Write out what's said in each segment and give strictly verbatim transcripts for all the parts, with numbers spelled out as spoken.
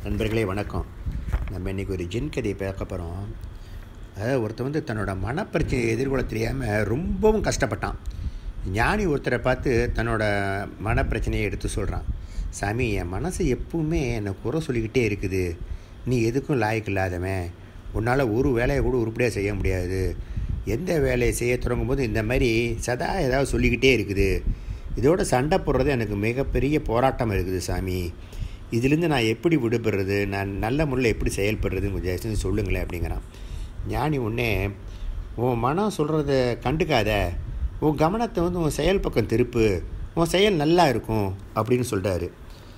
நண்பர்களே வணக்கம். நம்ம இன்றைக்கி ஒரு ஜின் கதையை பார்க்க போகிறோம். அதாவது ஒருத்தர் வந்து தன்னோட மனப்பிரச்சனையை எதிர்கொள்ள தெரியாமல் ரொம்பவும் கஷ்டப்பட்டான். ஞானி ஒருத்தரை பார்த்து தன்னோட மனப்பிரச்சனையை எடுத்து சொல்கிறான். சாமி, என் மனசு எப்பவுமே என்னை குறை சொல்லிக்கிட்டே இருக்குது. நீ எதுக்கும் லாய்க்கு இல்லாதவன், உன்னால் ஒரு வேலையை கூட உருப்படியாக செய்ய முடியாது. எந்த வேலையை செய்ய தொடங்கும் போது இந்த மாதிரி சதா ஏதாவது சொல்லிக்கிட்டே இருக்குது. இதோட சண்டை போடுறது எனக்கு மிகப்பெரிய போராட்டம் இருக்குது சாமி. இதிலேருந்து நான் எப்படி விடுபடுறது, நான் நல்ல முறையில் எப்படி செயல்படுறதுன்னு கொஞ்சம் செஞ்சு சொல்லுங்களேன் அப்படிங்கிறான். ஞானி உடனே, உன் மனம் சொல்கிறத கண்டுக்காத, உன் கவனத்தை வந்து உன் செயல் பக்கம் திருப்பு, உன் செயல் நல்லா இருக்கும் அப்படின்னு சொல்கிறாரு.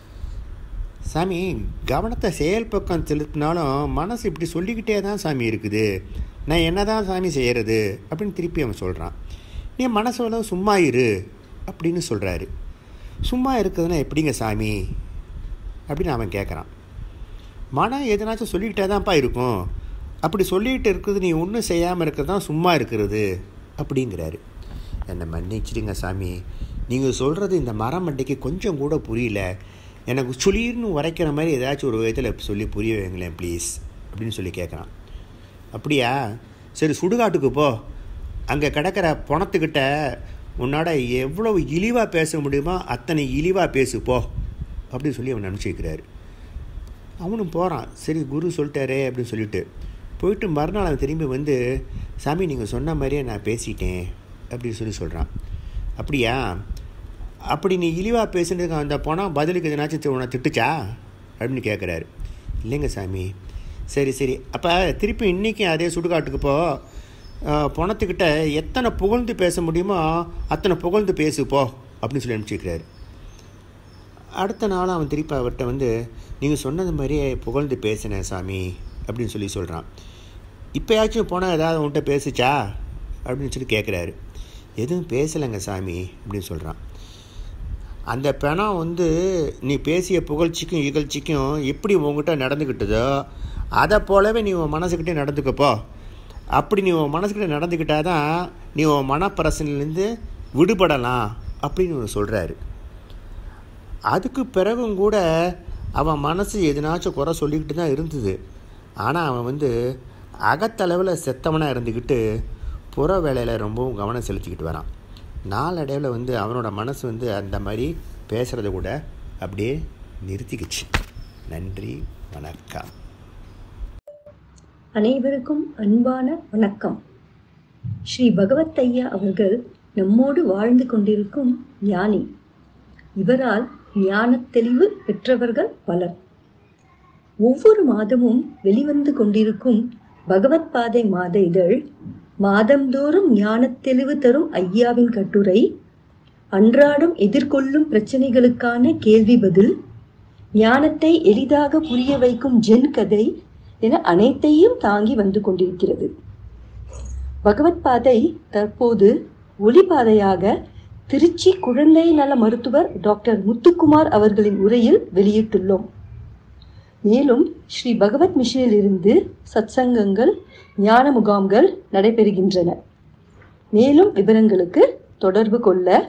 சாமி, கவனத்தை செயல் பக்கம் செலுத்தினாலும் மனசு இப்படி சொல்லிக்கிட்டே தான் சாமி இருக்குது, நான் என்ன தான் சாமி செய்கிறது அப்படின்னு திருப்பி அவன் சொல்கிறான். நீ மனசோட சும்மா இரு அப்படின்னு சொல்கிறாரு. சும்மா இருக்கிறதுனா எப்படிங்க சாமி அப்படின்னு அவன் கேட்குறான். மனம் எதனாச்சும் சொல்லிக்கிட்டே தான்ப்பா இருக்கும், அப்படி சொல்லிக்கிட்டு இருக்கிறது நீ ஒன்றும் செய்யாமல் இருக்கிறது தான் சும்மா இருக்கிறது அப்படிங்கிறாரு. என்னை மன்னிச்சிடுங்க சாமி, நீங்கள் சொல்கிறது இந்த மரம் மண்டைக்கு கொஞ்சம் கூட புரியல, எனக்கு சுளீர்னு உரைக்கிற மாதிரி ஏதாச்சும் ஒரு விதத்தில் சொல்லி புரிய வைங்களேன் ப்ளீஸ் அப்படின்னு சொல்லி கேட்குறான். அப்படியா, சரி சுடுகாட்டுக்கு போ, அங்கே கிடக்கிற பணத்துக்கிட்ட உன்னோட எவ்வளவு இழிவாக பேச முடியுமோ அத்தனை இழிவாக பேசு போ அப்படின்னு சொல்லி அவன் அனுப்பிச்சி வைக்கிறாரு. அவனும் போகிறான். சரி குரு சொல்லிட்டாரே அப்படின்னு சொல்லிட்டு போயிட்டு மறுநாள் அவன் திரும்பி வந்து, சாமி நீங்கள் சொன்ன மாதிரியே நான் பேசிட்டேன் அப்படின்னு சொல்லி சொல்கிறான். அப்படியா, அப்படி நீ இழிவாக பேசுனதுக்கு அந்த பணம் பதிலுக்கு எதனாச்சும் உன்னை திட்டுச்சா அப்படின்னு கேட்குறாரு. இல்லைங்க சாமி. சரி சரி அப்போ திருப்பி இன்றைக்கி அதே சுடுகாட்டுக்கு போ, பணத்துக்கிட்ட எத்தனை புகழ்ந்து பேச முடியுமோ அத்தனை புகழ்ந்து பேசு போ அப்படின்னு சொல்லி அனுப்பிச்சிக்கிறாரு. அடுத்த நாள் அவன் திருப்பி அவர்கிட்ட வந்து, நீங்கள் சொன்னது மாதிரியே புகழ்ந்து பேசினேன் சாமி அப்படின்னு சொல்லி சொல்கிறான். இப்போயாச்சும் போனால் ஏதாவது உன்கிட்ட பேசுச்சா அப்படின்னு சொல்லி கேட்குறாரு. எதுவும் பேசலைங்க சாமி அப்படின்னு சொல்கிறான். அந்த பணம் வந்து நீ பேசிய புகழ்ச்சிக்கும் இகழ்ச்சிக்கும் எப்படி உங்ககிட்ட நடந்துக்கிட்டதோ அதை போலவே நீ உன் மனசுக்கிட்டே நடந்துக்கப்போ. அப்படி நீ உன் மனசுக்கிட்ட நடந்துக்கிட்டால் தான் நீ உன் மனப்பிரச்சனையிலேருந்து விடுபடலாம் அப்படின்னு சொல்கிறாரு. அதுக்கு பிறகும் கூட அவன் மனசு எதுனாச்சும் குறை சொல்லிக்கிட்டு தான் இருந்தது. ஆனால் அவன் வந்து அகத்தளவில் செத்தவனாக இருந்துக்கிட்டு புற வேலையில் ரொம்பவும் கவனம் செலுத்திக்கிட்டு வரான். நாளடைவில் வந்து அவனோட மனசு வந்து அந்த மாதிரி பேசுகிறத கூட அப்படியே நிறுத்திக்கிச்சு. நன்றி, வணக்கம். அனைவருக்கும் அன்பான வணக்கம். ஸ்ரீ பகவத் ஐயா அவர்கள் நம்மோடு வாழ்ந்து கொண்டிருக்கும் ஞானி. இவரால் ஞான தெளிவு பெற்றவர்கள் பலர். ஒவ்வொரு மாதமும் வெளிவந்து கொண்டிருக்கும் பகவத் பாதை மாத இதழ், மாதந்தோறும் ஞான தெளிவு தரும் ஐயாவின் கட்டுரை, அன்றாடம் எதிர்கொள்ளும் பிரச்சனைகளுக்கான கேள்வி பதில், ஞானத்தை எளிதாக புரிய வைக்கும் ஜென் கதை என அனைத்தையும் தாங்கி வந்து கொண்டிருக்கிறது. பகவத் பாதை தற்போது ஒளிபாதையாக திருச்சி குழந்தை நல மருத்துவர் டாக்டர் முத்துக்குமார் அவர்களின் உரையில் வெளியிட்டுள்ளோம். மேலும் ஸ்ரீ பகவத் மிஷனில் இருந்து சத்சங்கங்கள், ஞான முகாம்கள் நடைபெறுகின்றன. மேலும் விவரங்களுக்கு தொடர்பு கொள்ள